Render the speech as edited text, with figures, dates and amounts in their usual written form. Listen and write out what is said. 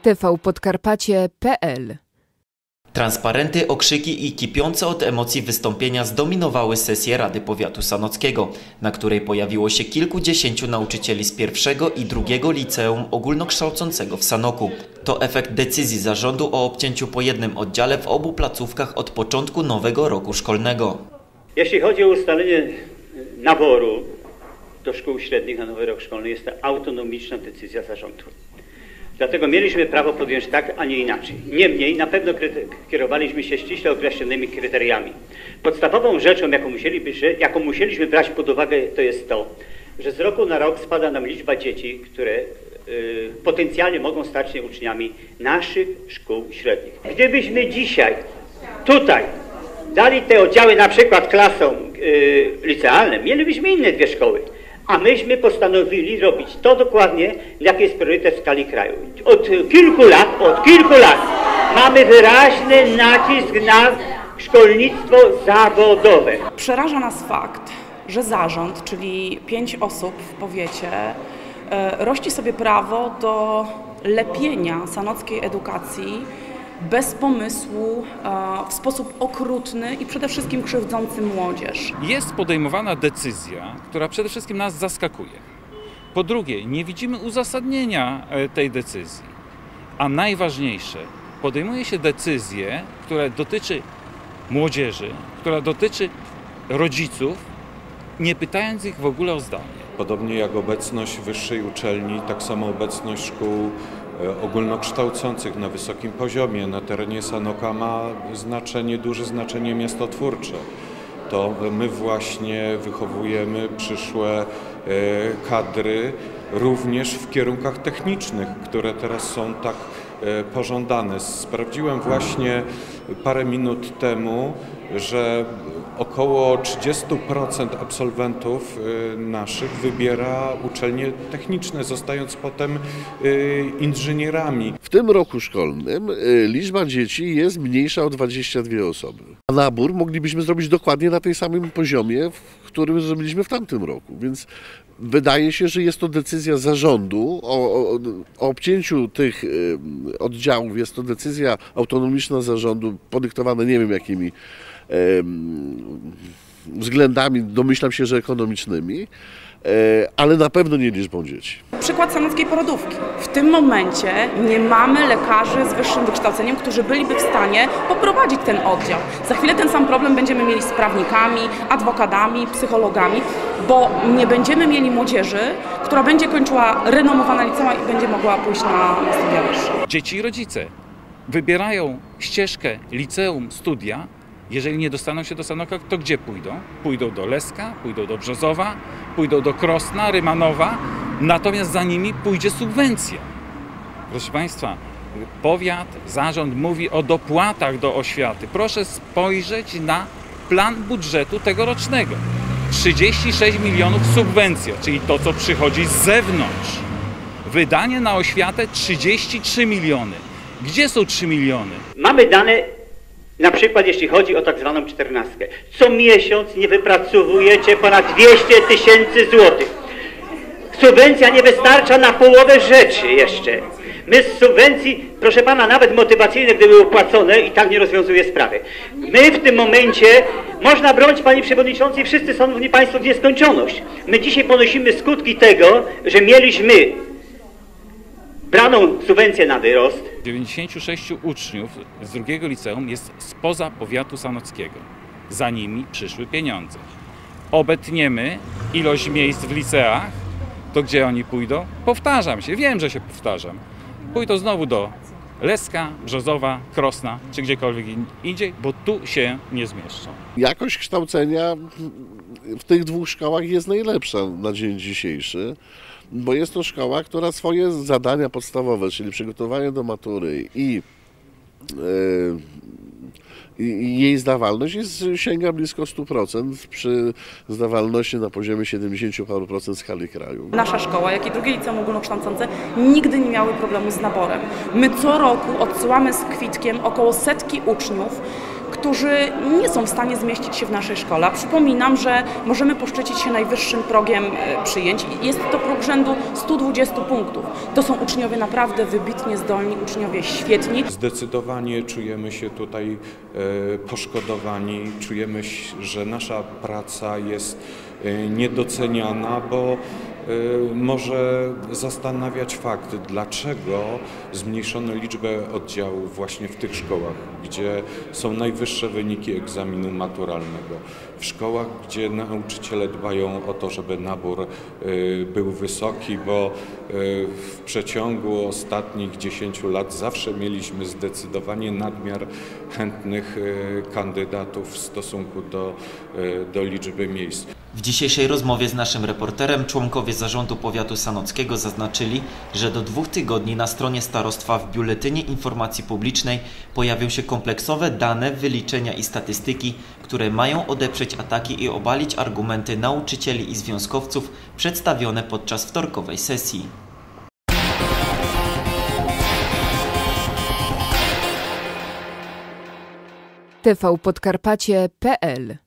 tvpodkarpacie.pl. Transparenty, okrzyki i kipiące od emocji wystąpienia zdominowały sesję Rady Powiatu Sanockiego, na której pojawiło się kilkudziesięciu nauczycieli z pierwszego i drugiego liceum ogólnokształcącego w Sanoku. To efekt decyzji zarządu o obcięciu po jednym oddziale w obu placówkach od początku nowego roku szkolnego. Jeśli chodzi o ustalenie naboru do szkół średnich na nowy rok szkolny, jest to autonomiczna decyzja zarządu. Dlatego mieliśmy prawo podjąć tak, a nie inaczej. Niemniej na pewno kierowaliśmy się ściśle określonymi kryteriami. Podstawową rzeczą, jaką musieliśmy brać pod uwagę, to jest to, że z roku na rok spada nam liczba dzieci, które potencjalnie mogą stać się uczniami naszych szkół średnich. Gdybyśmy dzisiaj tutaj dali te oddziały na przykład klasom licealnym, mielibyśmy inne dwie szkoły. A myśmy postanowili robić to dokładnie, jaki jest priorytet w skali kraju. Od kilku lat mamy wyraźny nacisk na szkolnictwo zawodowe. Przeraża nas fakt, że zarząd, czyli 5 osób w powiecie, rości sobie prawo do lepienia sanockiej edukacji bez pomysłu, w sposób okrutny i przede wszystkim krzywdzący młodzież. Jest podejmowana decyzja, która przede wszystkim nas zaskakuje. Po drugie, nie widzimy uzasadnienia tej decyzji. A najważniejsze, podejmuje się decyzję, która dotyczy młodzieży, która dotyczy rodziców, nie pytając ich w ogóle o zdanie. Podobnie jak obecność wyższej uczelni, tak samo obecność szkół ogólnokształcących na wysokim poziomie na terenie Sanoka ma duże znaczenie miastotwórcze. To my właśnie wychowujemy przyszłe kadry również w kierunkach technicznych, które teraz są tak pożądane. Sprawdziłem właśnie parę minut temu, że około 30% absolwentów naszych wybiera uczelnie techniczne, zostając potem inżynierami. W tym roku szkolnym liczba dzieci jest mniejsza o 22 osoby. A nabór moglibyśmy zrobić dokładnie na tej samym poziomie, w którym zrobiliśmy w tamtym roku. Więc wydaje się, że jest to decyzja zarządu o obcięciu tych oddziałów. Jest to decyzja autonomiczna zarządu, podyktowana nie wiem jakimi względami, domyślam się, że ekonomicznymi, ale na pewno nie liczbą dzieci. Przykład sanockiej porodówki. W tym momencie nie mamy lekarzy z wyższym wykształceniem, którzy byliby w stanie poprowadzić ten oddział. Za chwilę ten sam problem będziemy mieli z prawnikami, adwokatami, psychologami, bo nie będziemy mieli młodzieży, która będzie kończyła renomowane liceum i będzie mogła pójść na studia wyższe. Dzieci i rodzice wybierają ścieżkę liceum, studia. Jeżeli nie dostaną się do Sanoka, to gdzie pójdą? Pójdą do Leska, pójdą do Brzozowa, pójdą do Krosna, Rymanowa, natomiast za nimi pójdzie subwencja. Proszę Państwa, powiat, zarząd mówi o dopłatach do oświaty. Proszę spojrzeć na plan budżetu tegorocznego. 36 milionów subwencja, czyli to, co przychodzi z zewnątrz. Wydanie na oświatę 33 miliony. Gdzie są 3 miliony? Mamy dane. Na przykład jeśli chodzi o tak zwaną 14. Co miesiąc nie wypracowujecie ponad 200 000 złotych. Subwencja nie wystarcza na połowę rzeczy jeszcze. My z subwencji, proszę pana, nawet motywacyjne, gdyby były płacone, i tak nie rozwiązuje sprawy. My w tym momencie, można bronić, panie przewodniczący, i wszyscy szanowni państwo, w nieskończoność. My dzisiaj ponosimy skutki tego, że mieliśmy braną subwencję na wyrost. 96 uczniów z drugiego liceum jest spoza powiatu sanockiego. Za nimi przyszły pieniądze. Obetniemy ilość miejsc w liceach, to gdzie oni pójdą? Powtarzam się, wiem, że się powtarzam. Pójdą znowu do Leska, Brzozowa, Krosna, czy gdziekolwiek indziej, bo tu się nie zmieszczą. Jakość kształcenia w tych dwóch szkołach jest najlepsza na dzień dzisiejszy, bo jest to szkoła, która swoje zadania podstawowe, czyli przygotowanie do matury i jej zdawalność sięga blisko 100% przy zdawalności na poziomie 70 paru procent w skali kraju. Nasza szkoła, jak i drugie liceum ogólnokształcące nigdy nie miały problemu z naborem. My co roku odsyłamy z kwitkiem około 100 uczniów, którzy nie są w stanie zmieścić się w naszej szkole. Przypominam, że możemy poszczycić się najwyższym progiem przyjęć. Jest to próg rzędu 120 punktów. To są uczniowie naprawdę wybitnie zdolni, uczniowie świetni. Zdecydowanie czujemy się tutaj poszkodowani, czujemy, że nasza praca jest niedoceniana, bo może zastanawiać fakt, dlaczego zmniejszono liczbę oddziałów właśnie w tych szkołach, gdzie są najwyższe wyniki egzaminu maturalnego. W szkołach, gdzie nauczyciele dbają o to, żeby nabór był wysoki, bo w przeciągu ostatnich 10 lat zawsze mieliśmy zdecydowanie nadmiar chętnych kandydatów w stosunku do liczby miejsc. W dzisiejszej rozmowie z naszym reporterem członkowie zarządu powiatu sanockiego zaznaczyli, że do 2 tygodni na stronie starostwa w Biuletynie Informacji Publicznej pojawią się kompleksowe dane, wyliczenia i statystyki, które mają odeprzeć ataki i obalić argumenty nauczycieli i związkowców przedstawione podczas wtorkowej sesji. tvpodkarpacie.pl